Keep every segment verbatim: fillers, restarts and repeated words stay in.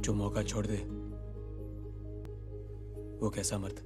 जो मौका छोड़ दे वो कैसा मर्द।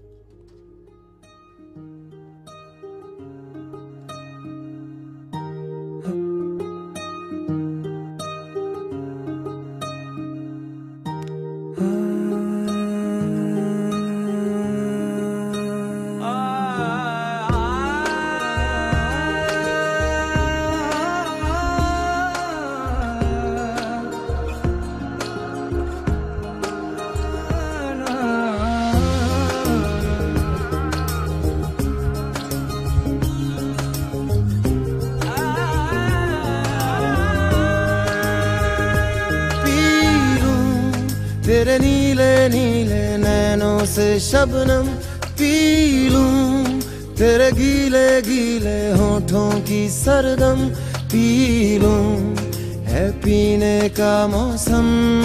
तेरे नीले नीले नैनों से शबनम पी लूं, तेरे गीले गीले होठों की सरगम पी लूं, है पीने का मौसम।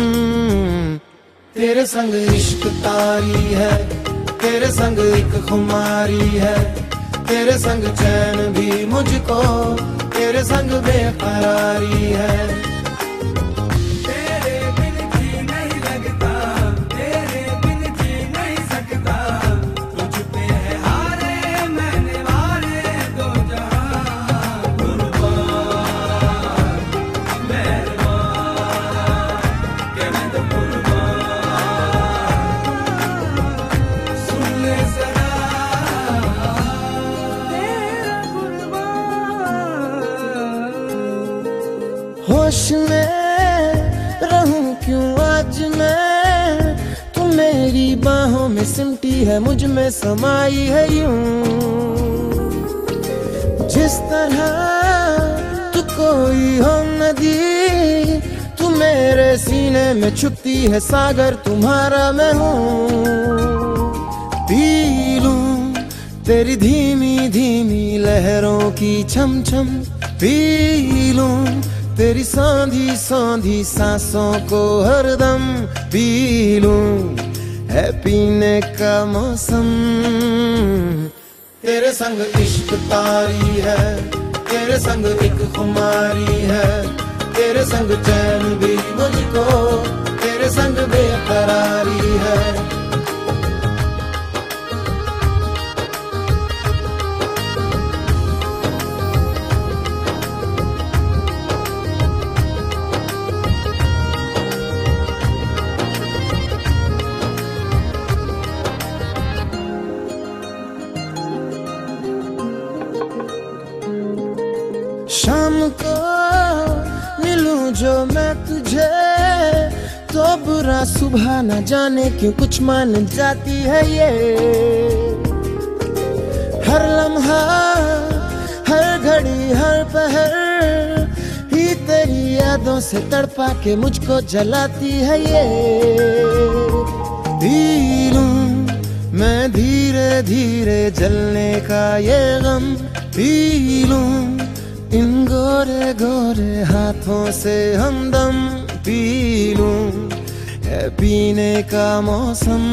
तेरे संग इश्क तारी है, तेरे संग एक खुमारी है, तेरे संग चैन भी मुझको, तेरे संग बेकरारी है। होश में रहूं क्यों आज मैं, तू मेरी बाहों में सिमटी है, मुझ में समाई है यूं। जिस तरह तू कोई हो नदी, तू मेरे सीने में छुपती है सागर, तुम्हारा मैं हूँ। पी लूं तेरी धीमी धीमी लहरों की छम छम, पी लूं तेरी सांधी सांधी सांसों को हरदम, पी लूं है पीने का मौसम। तेरे संग इश्क तारी है, तेरे संग एक खुमारी है, तेरे संग चैन भी मुझको, तेरे संग बेकरारी है। शाम को मिलूं जो मैं तुझे, तो बुरा सुबह न जाने क्यों कुछ मान जाती है ये। हर लम्हा हर घड़ी हर पहर ही तेरी यादों से तड़पा के मुझको जलाती है ये। पी लूं मैं धीरे धीरे जलने का ये गम, पी लूं इन गोरे गोरे हाथों से हमदम, पी लूं है पीने का मौसम।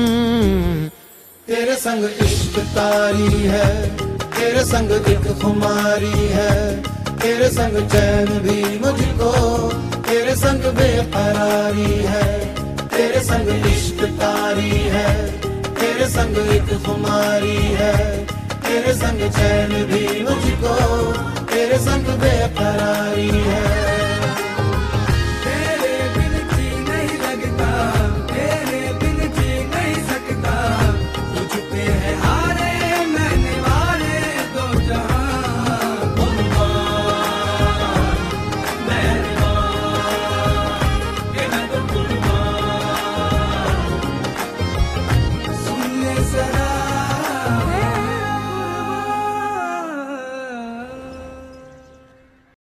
तेरे संग इश्क तारी है, तेरे संग एक खुमारी है, तेरे संग चैन भी मुझको, तेरे संग बेकरारी है। तेरे संग इश्क तारी है, तेरे संग एक खुमारी है, तेरे संग चैन भी मुझको, तेरे संग बेकरारी है।